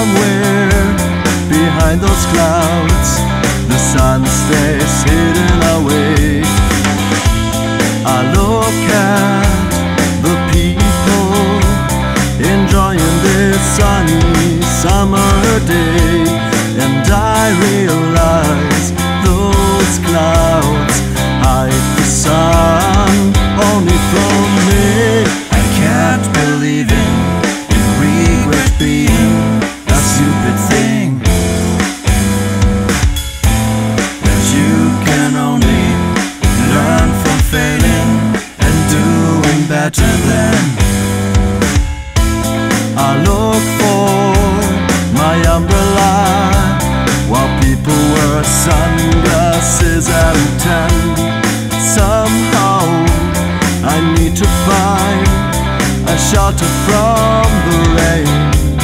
somewhere behind those clouds, the sun stays hidden away. I look at the people enjoying this sunny summer day, and I realize those clouds hide the sun only from me. I can't believe in regret being a stupid thing, that you can only learn from failing and doing better than. I look for my umbrella while people wear sunglasses and tan. Somehow I need to find a shelter from the rain.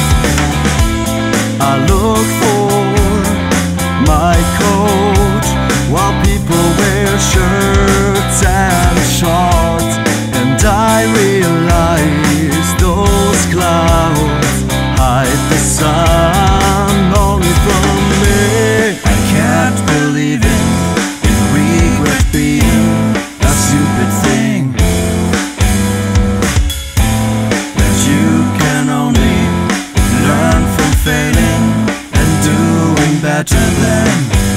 I look for my coat while people wear shirts and shorts, and I realize those clouds hide the sun only from me. I can't believe in regret being a stupid thing, that you can only learn from failing and doing better than.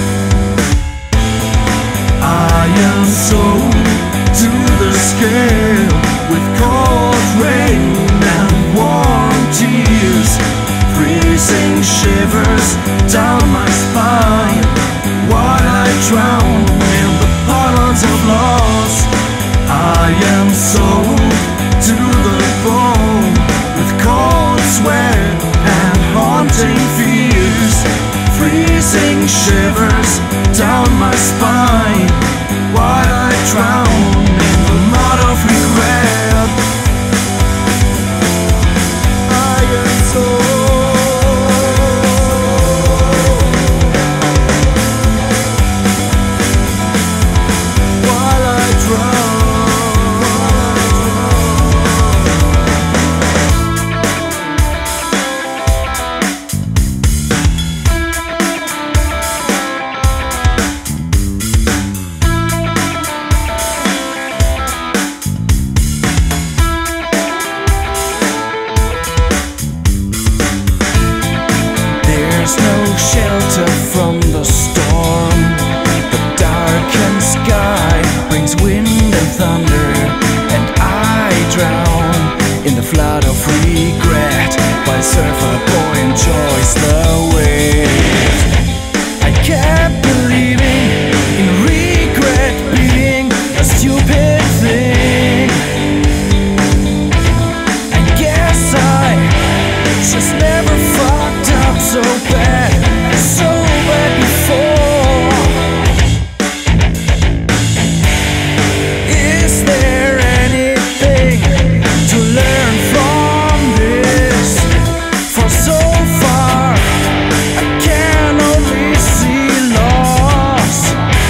I am so to the scale with cold rain and warm tears, freezing shivers down my spine, while I drown in the puddles of loss. I am so to the bone with cold sweat and haunting fears, freezing shivers down my spine, while I drown in the mud of regret. I am so while I drown. There's no shelter from the storm. The darkened sky brings wind and thunder, and I drown in the flood of regret, while surfer boy enjoys the wave. I kept believing in regret being a stupid thing. I guess I just never fucked up so bad before. Is there anything to learn from this? For so far I can only see loss.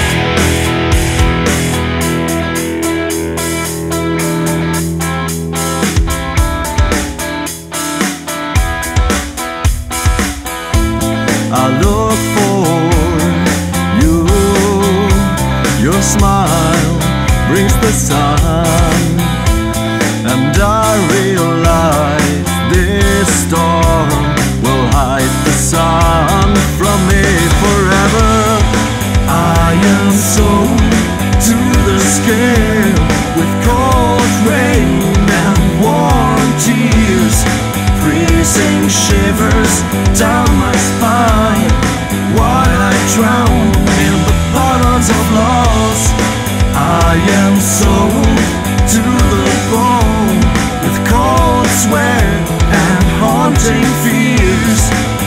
I look for you, your smile brings the sun, and I realize this storm will hide the sun from me forever. I am so to the scale with cold rain and warm tears, freezing shivers down my spine, while I drown in the puddles of loss. I am so to the bone with cold sweat and haunting fears,